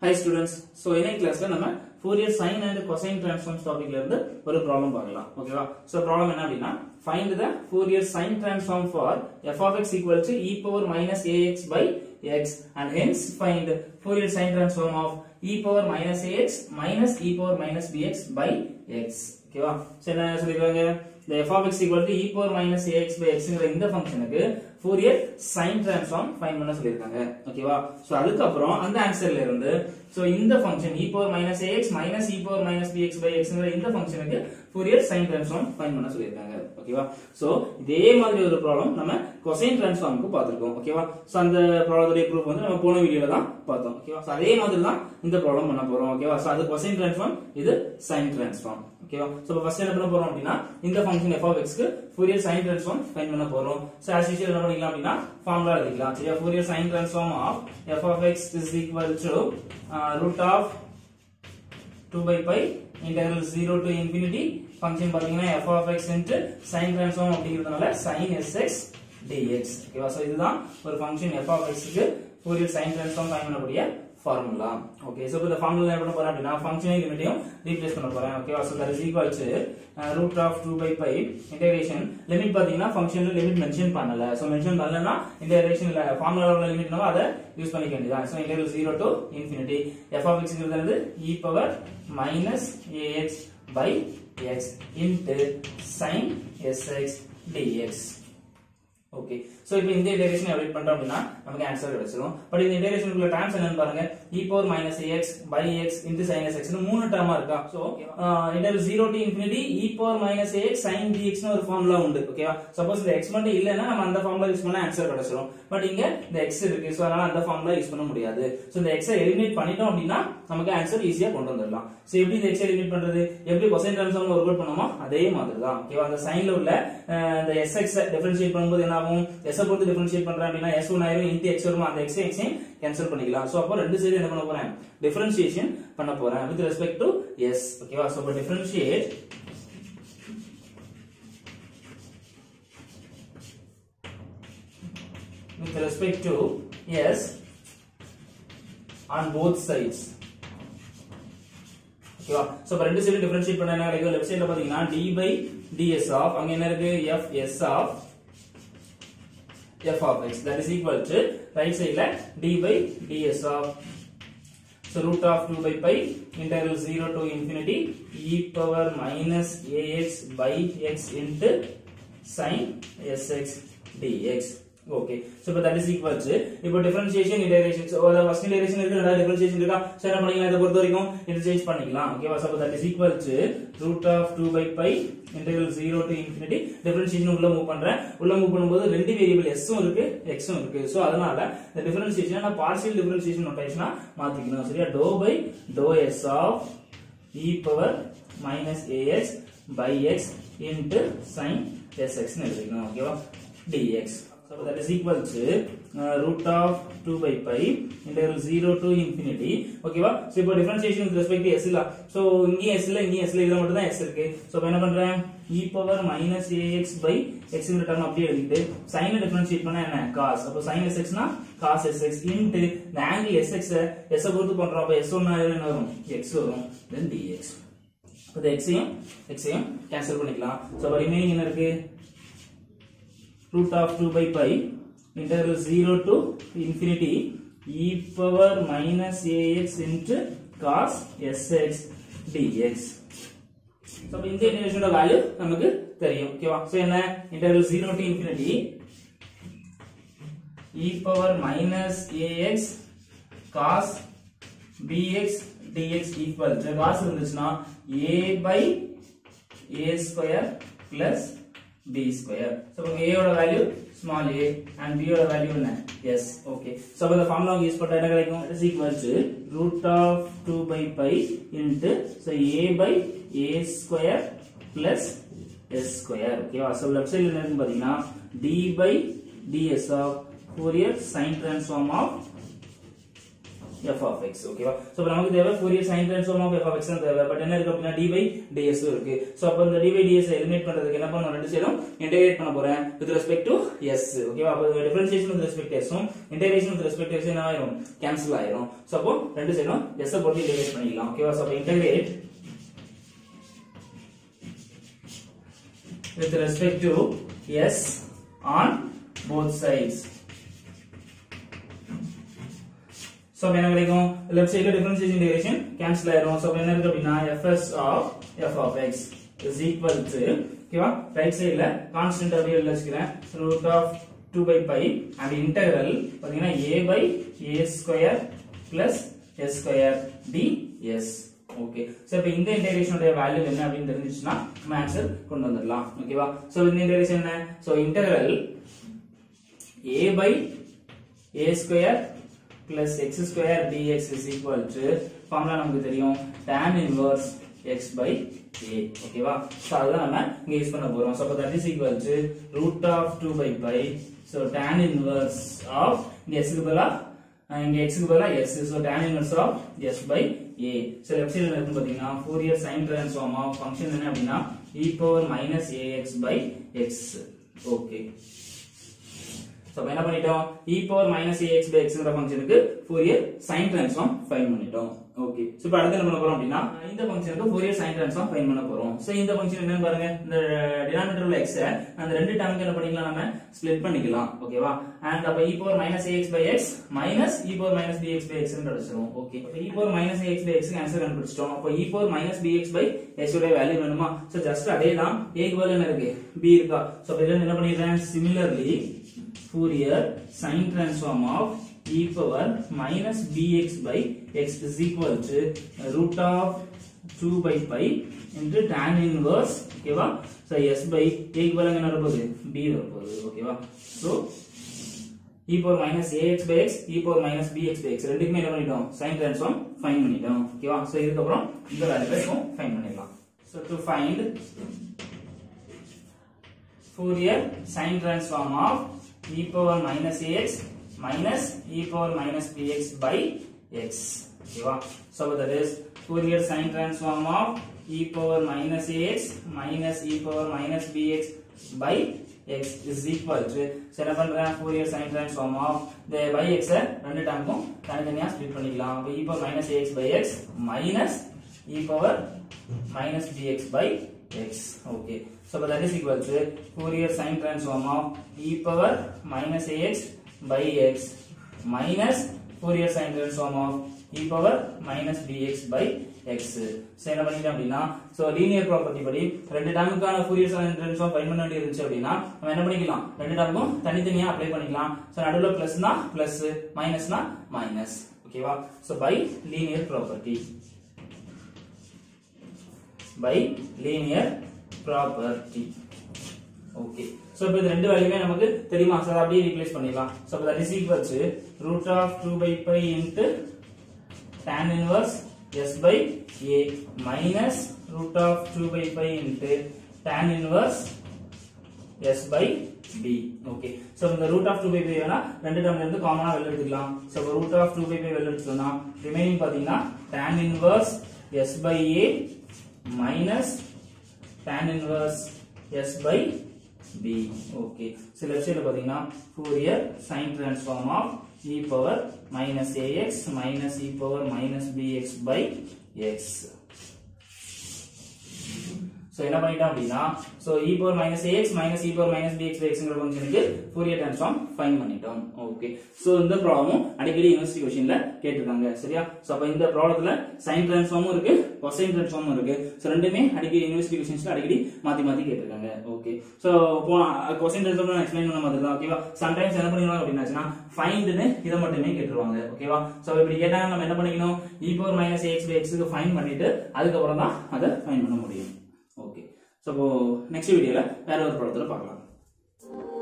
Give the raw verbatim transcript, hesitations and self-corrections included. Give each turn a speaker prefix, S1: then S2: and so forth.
S1: Hi students, so in class la nama Fourier sine and cosine transforms topic la irundhu oru problem paakalam. Okay va? So problem enna appadina, find the Fourier sine transform for f of x equal to e power minus ax by x and hence find Fourier sine transform of e power minus ax minus e power minus bx by x. Okay va? So enna soliranga, the f of x equal to e power minus ax by x ங்கற இந்த ஃபங்க்ஷனுக்கு Fourier sine transform find பண்ண சொல்லிருக்காங்க. ஓகேவா? So அதுக்கு அப்புறம் அந்த ஆன்சர்ல இருந்து சோ இந்த function e power minus ax minus e power minus bx by x ங்கற இந்த ஃபங்க்ஷனுக்கு Fourier sine transform find பண்ண சொல்லிருக்காங்க. ஓகேவா? சோ இதே மாதிரி ஒரு ப்ராப்ளம் நம்ம cosine transformக்கு பார்த்திருக்கோம். ஓகேவா? சோ அந்த ப்ராப்ளத்தோட ப்ரூஃப் வந்து நம்ம போன வீடியோல தான் பார்த்தோம். ஓகேவா? சோ அதே மாதிரி தான் இந்த ப்ராப்ளம் பண்ண போறோம். ஓகேவா? சோ அது cosine transform, இது sine transform. ஓகேவா? சோ இப்போ ஃபர்ஸ்ட் என்ன பண்ண போறோம் அப்படினா இந்த ஃபங்க்ஷன் f of x க்கு Fourier sine transform find பண்ண போறோம். சோ as usual என்ன பண்ணிக்கலாம் அப்படினா ஃபார்முலா எழுதிக்கலாம். சரியா? Fourier sine transform of f of x is equal to uh, root of two by pi integral zero to infinity function பாத்தீங்கன்னா f of x into sine transform அப்படிங்கிறதுனால sin sx dx. ஓகேவா? So இதுதான் ஒரு function f of x க்கு Fourier sine transform find பண்ணக்கூடிய formula. Okay, so the formula என்ன பண்ண போறேன் அப்படினா ஃபங்க்ஷனை லிமிட்டையும் ரீப்ளேஸ் பண்ண போறேன். ஓகேவா? so that is equal to uh, root of two by pi integration limit பாத்தீங்கன்னா ஃபங்க்ஷன்ல லிமிட் மென்ஷன் பண்ணல. சோ மென்ஷன் பண்ணலனா இன்டகிரேஷன்ல ஃபார்முலால லிமிட் நம்ம அத யூஸ் பண்ணிக்க வேண்டியதான். So integral zero to infinity f of x ங்கிறது e power minus ax by x into sin sx dx. Okay, so இப்போ இந்த இன்டகிரேஷன் அப்டேட் பண்றோம் அப்படினா நமக்கு ஆன்சர் கிடைச்சிரும். பட் இந்த இன்டகிரேஷனுக்குள்ள டேர்ம்ஸ் என்னன்னு பாருங்க, e power minus ax by x into sin sx னு மூணு டேர்மா இருக்கா. So integral zero to infinity e power minus ax sin dx னு ஒரு ஃபார்முலா உண்டு. ஓகேவா? சப்போஸ் இந்த x மட்டும் இல்லனா நம்ம அந்த ஃபார்முலா யூஸ் பண்ணா ஆன்சர் கிடைச்சிரும். பட் இங்க இந்த x இருக்கு. சோ அதனால அந்த ஃபார்முலா யூஸ் பண்ண முடியாது. சோ இந்த x ஐ எலிமினேட் பண்ணிட்டோம் அப்படினா நமக்கு ஆன்சர் ஈஸியா கொண்டு வந்துடலாம். சோ எப்படி இந்த x ஐ எலிமினேட் பண்றது, எப்படி cosine transformல ஒர்க் அவுட் பண்ணுமோ அதே மாதிரி தான். ஓகேவா? அந்த சைன்ல உள்ள இந்த sx டிஃபரன்ஷியேட் பண்ணும்போது என்ன ஆகும், s ஐ பொறுத்து டிஃபரன்ஷியேட் பண்றேன் அப்படினா s one ஆயிரும் into x வருமா, அந்த x x ஐ கேன்சல் பண்ணிக்கலாம். சோ அப்போ ரெண்டு சைடு என்ன பண்ண போறேன், டிஃபரன்ஷியேஷன் பண்ண போறேன் with respect to s. ஓகேவா? சோ அப்போ differentiate with respect to s on both sides. ஓகேவா? சோ அப்ப ரெண்டு சைடு டிஃபரன்ஷியேட் பண்ணா என்ன கிடைக்கும், லெஃப்ட் சைடுல பாத்தீங்கன்னா d by ds of அங்க என்ன இருக்கு f s of f of x, that is equal to right side la d by ds of so root of two by pi integral zero to infinity e power minus ax by x into sin sx dx. Okay, so but that is equal to இப்போ differentiation integration, so the first integration இருக்கு, ரெண்டாவது differentiation இருக்கா. So என்ன பண்ணிக்கலாம், இத பொறுத்த வரைக்கும் interchange பண்ணிக்கலாம். ஓகேவா? so that is equal to root of two by pi integral zero to infinity differentiation உள்ள மூவ் பண்றேன். உள்ள மூவ் பண்ணும்போது ரெண்டு வேரியபிள் s உம் இருக்கு x உம் இருக்கு. சோ அதனால இந்த differentiation நான் partial differentiation நோட்டேஷனா மாத்திக்கணும். சரியா? dou by dou s of e power minus ax by x into sin sx னு எழுதிக்கணும். ஓகேவா? dx. So that is equal to uh, root of two by pi integral zero to infinity. ஓகேவா? So இப்போ differentiation with respect to s இல்ல. So இங்க s இல்ல, இங்க s இல்ல, இதுல மட்டும் தான் s இருக்கு. சோ இப்போ என்ன பண்றேன், e power minus ax by x ங்கற டேர்ம் அப்படியே எழுதிட்டு sin ஐ டிஃபரன்ஷியேட் பண்ணா என்ன, cos. அப்ப sin sx னா cos sx into the angle sx s ஐ பொறுத்து பண்றோம். அப்ப s one ஆயிரம் என்ன வரும், x வரும், then dx. அப்ப x ஐயும் x ஐயும் கேன்சல் பண்ணிக்கலாம். சோ அப்ப ரிமைனிங் என்ன இருக்கு, root of two by pi integral zero to infinity e power minus ax into cos sx dx. so இந்த இன்டகிரேஷனோட வேல்யூ நமக்கு தெரியும். ஓகேவா? சோ என்ன, integral zero to infinity e power minus ax cos bx dx equal to cos இருந்துச்சுனா a by a square plus b square. so a ஓட value small a and b ஓட value என்ன, s. okay, so இந்த formula use பண்ணா என்ன கிடைக்கும், is equal to root of two by pi into so a by a square plus s square. ஓகேவா? so left சைடுல என்ன இருக்கு பாத்தீங்கன்னா d by ds of Fourier sine transform of f of x ஓகேவா so இப்போ நமக்கு தேவை Fourier sin transform of f of x தான் தேவை பட் என்ன இருக்கு அப்படினா dy ds இருக்கு சோ அப்ப இந்த dy ds எலிமினேட் பண்றதுக்கு என்ன பண்ணனும் ரெண்டு சைடும் இன்டகிரேட் பண்ண போறேன் with respect to s ஓகேவா அப்ப differentiation with respect to s உம் integration with respect to s என்ன ஆயிரும் கேன்சல் ஆயிரும் சோ அப்போ ரெண்டு சைடும் s போட்டு இன்டகிரேட் பண்ணிடலாம் ஓகேவா சோ அப்ப integrate with respect to s on both sides. So when we go left side differentiation integration cancel ஆயிரும் so என்ன இருக்கு அப்படினா fs of f of x is equal to ஓகேவா ரைட் சைடுல கான்ஸ்டன்ட் அப்படியே எழுதி வச்சுக்கிறேன் root of two by pi and integral பாத்தீங்கன்னா a by a square plus s square ds okay so இப்போ இந்த இன்டகிரேஷன் உடைய வேல்யூ என்ன அப்படினு தெரிஞ்சிச்சுனா நம்ம ஆன்சர் கொண்டு வந்துடலாம் ஓகேவா சோ இந்த இன்டகிரேஷன் என்ன so integral a by a square plus x square dx is equal to formula நமக்கு தெரியும் tan inverse x by a ஓகேவா சோ அத நாம இங்க யூஸ் பண்ண போறோம் so that is equal to root of two by pi so tan inverse of இங்க x க்கு பதிலா இங்க x க்கு பதிலா s so tan inverse of s by a so left side ல இருக்கு பாத்தீங்கன்னா Fourier sin transform of function என்ன அப்படினா e power minus ax by x okay so என்ன பண்ணிட்டோம் e power minus ax by x ங்கற ஃபங்க்ஷனுக்கு Fourier sin transform ஃபைண்ட் பண்ணிட்டோம் okay so இப்போ அடுத்து என்ன பண்ண போறோம் அப்படினா இந்த ஃபங்க்ஷனுக்கு Fourier sin transform ஃபைண்ட் பண்ண போறோம் சோ இந்த ஃபங்க்ஷன் என்னன்னு பாருங்க இந்த டினாமினேட்டர்ல x அந்த ரெண்டு டேர்முக்கு என்ன பண்ணிக்கலாம் நாம ஸ்ப்ளிட் பண்ணிக்கலாம் ஓகேவா and அப்ப e power minus ax by x minus e power minus bx by x ன்னு கிடைச்சிரும் ஓகே அப்ப e power minus ax by x க்கு ஆன்சர் கண்டுபிடிச்சிட்டோம் அப்ப e power minus bx by x உடைய வேல்யூ வேணுமா சோ ஜஸ்ட் அதேதான் a க்கு பதிலா என்ன இருக்கு b இருக்கா சோ அப்ப இதெல்லாம் என்ன பண்ணிடுறேன் similarly Fourier sin transform of e power minus bx by x is equal to root of two by pi into tan inverse ஓகேவா so s by a க்கு பதிலா என்ன வரப்போகுது b வரப்போகுது ஓகேவா so e power minus ax by x e power minus bx by x ரெண்டுக்குமே என்ன பண்ணிட்டோம் sin transform ஃபைண்ட் பண்ணிட்டோம் ஓகேவா so இதுக்கு அப்புறம் இந்த வேல்யூவை ஃபைண்ட் பண்ணிடலாம் so to find Fourier sin transform of e power minus ax minus e power minus bx by x ஓகேவா so that is Fourier sin transform of e power minus ax minus e power minus bx by x is equal to so என்ன பண்றேன் Fourier sin transform of the by x ரெண்டு டேர்முக்கும் தனித்தனியா split பண்ணிக்கலாம் அப்ப e power minus ax by x minus e power minus bx by x okay so that is equal to Fourier sin transform of e power minus ax by x minus Fourier sin transform of e power minus bx by x so என்ன பண்ணிட்டோம் அப்படினா so linear property படி ரெண்டு டேர்முக்கான Fourier sin transform find பண்ண வேண்டியது இருந்துச்சு அப்படினா நம்ம என்ன பண்ணிக்கலாம் ரெண்டு டேர்முக்கும் தனித்தனியா அப்ளை பண்ணிக்கலாம் so நடுவுல பிளஸ்னா பிளஸ் மைனஸ்னா மைனஸ் ஓகேவா so by linear property by linear property okay so இப்போ இந்த ரெண்டு வேல்யூமே நமக்கு தெரியுமா சோ அப்படியே ரீப்ளேஸ் பண்ணிடலாம் so that is equal to root of two by pi into tan inverse s by a minus root of two by pi into tan inverse s by b okay so இந்த root of two by pi வேணா ரெண்டு டேர்ம்ல இருந்து காமனா வெளிய எடுத்துக்கலாம் so root of two by pi வெளிய எடுத்துட்டோம்னா remaining பாத்தீங்கன்னா tan inverse s by a minus tan inverse s by b okay so left side பாத்தீங்கன்னா Fourier sin transform of e power minus ax minus e power minus bx by x so என்ன பண்ணிட்டோம் அப்படினா so e power minus ax minus e power minus bx by x ங்கற ஃபங்க்ஷனுக்கு Fourier transform find பண்ணிட்டோம் okay so இந்த problem அடிக்கடி university क्वेश्चनல கேட்டிருக்காங்க சரியா சோ அப்ப இந்த ப்ராப்ளத்துல sin transformம் இருக்கு cosine transformம் இருக்கு சோ ரெண்டுமே அடிக்கடி யுனிவர்சிட்டி क्वेश्चன்ஸ்ல அடிக்கடி மாத்தி மாத்தி கேட்டிருக்காங்க ஓகே சோ cosine transform நான் எக்ஸ்பிளைன் பண்ண மாதிரி தான் ஓகேவா சம்டைம்ஸ் என்ன பண்ணுவாங்க அப்படினாச்சுனா ஃபைண்ட்னு இத மட்டுமே கேட்டுருவாங்க ஓகேவா சோ இப்படி கேட்டாங்க நம்ம என்ன பண்ணிக்கணும் e power minus ax by x க்கு ஃபைண்ட் பண்ணிட்டு அதுக்கு அப்புறம் தான் அத ஃபைண்ட் பண்ண முடியும் ஓகே சோ next வீடியோல வேற ஒரு ப்ராப்ளத்துல பார்க்கலாம்